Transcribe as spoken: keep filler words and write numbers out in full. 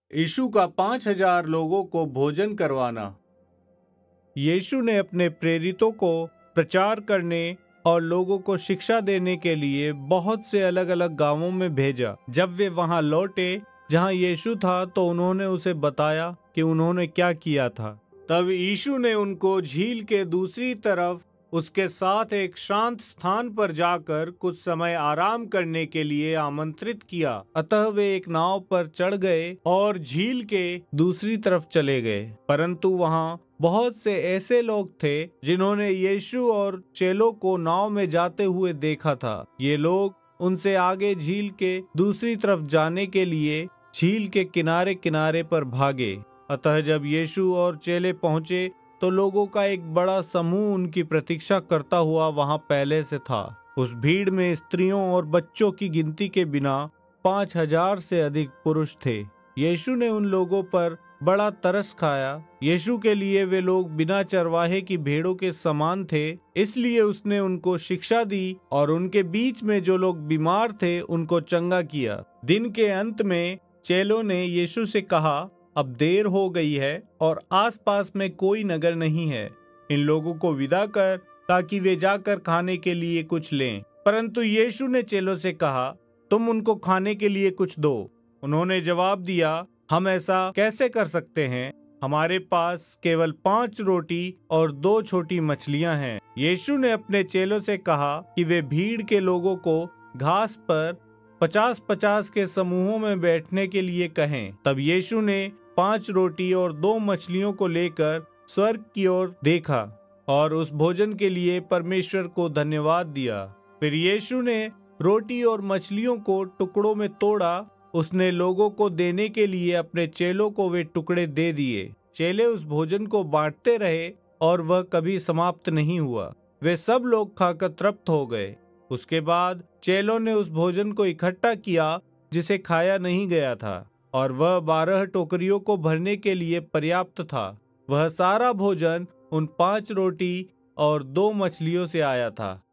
यीशु का पांच हजार लोगों को भोजन करवाना। यीशु ने अपने प्रेरितों को प्रचार करने और लोगों को शिक्षा देने के लिए बहुत से अलग अलग गांवों में भेजा। जब वे वहां लौटे जहां यीशु था तो उन्होंने उसे बताया कि उन्होंने क्या किया था। तब यीशु ने उनको झील के दूसरी तरफ उसके साथ एक शांत स्थान पर जाकर कुछ समय आराम करने के लिए आमंत्रित किया। अतः वे एक नाव पर चढ़ गए और झील के दूसरी तरफ चले गए। परंतु वहां बहुत से ऐसे लोग थे जिन्होंने यीशु और चेलों को नाव में जाते हुए देखा था। ये लोग उनसे आगे झील के दूसरी तरफ जाने के लिए झील के किनारे किनारे पर भागे। अतः जब यीशु और चेले पहुंचे तो लोगों का एक बड़ा समूह उनकी प्रतीक्षा करता हुआ वहां पहले से था। उस भीड़ में स्त्रियों और बच्चों की गिनती के बिना पांच हजार से अधिक पुरुष थे। यीशु ने उन लोगों पर बड़ा तरस खाया। यीशु के लिए वे लोग बिना चरवाहे की भेड़ों के समान थे, इसलिए उसने उनको शिक्षा दी और उनके बीच में जो लोग बीमार थे उनको चंगा किया। दिन के अंत में चेलों ने यीशु से कहा, अब देर हो गई है और आसपास में कोई नगर नहीं है। इन लोगों को विदा कर ताकि वे जाकर खाने के लिए कुछ लें। परंतु यीशु ने चेलों से कहा, तुम उनको खाने के लिए कुछ दो। उन्होंने जवाब दिया, हम ऐसा कैसे कर सकते हैं? हमारे पास केवल पांच रोटी और दो छोटी मछलियां हैं। यीशु ने अपने चेलों से कहा कि वे भीड़ के लोगों को घास पर पचास पचास के समूहों में बैठने के लिए कहें। तब यीशु ने पांच रोटी और दो मछलियों को लेकर स्वर्ग की ओर देखा और उस भोजन के लिए परमेश्वर को धन्यवाद दिया। फिर यीशु ने रोटी और मछलियों को टुकड़ों में तोड़ा। उसने लोगों को देने के लिए अपने चेलों को वे टुकड़े दे दिए। चेले उस भोजन को बांटते रहे और वह कभी समाप्त नहीं हुआ। वे सब लोग खाकर तृप्त हो गए। उसके बाद चेलों ने उस भोजन को इकट्ठा किया जिसे खाया नहीं गया था, और वह बारह टोकरियों को भरने के लिए पर्याप्त था। वह सारा भोजन उन पांच रोटी और दो मछलियों से आया था।